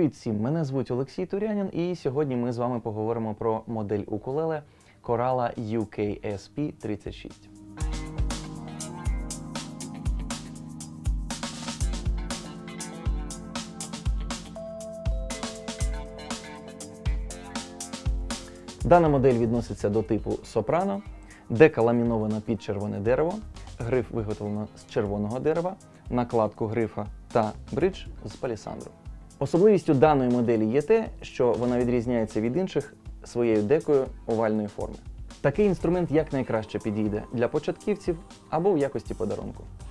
Привіт всім! Мене звуть Олексій Турянін, і сьогодні ми з вами поговоримо про модель укулеле Corala UKSP36. Дана модель відноситься до типу сопрано, дека ламінована під червоне дерево, гриф виготовлено з червоного дерева, накладку грифа та бридж з палісандру. Особливістю даної моделі є те, що вона відрізняється від інших своєю декою овальної форми. Такий інструмент якнайкраще підійде для початківців або в якості подарунку.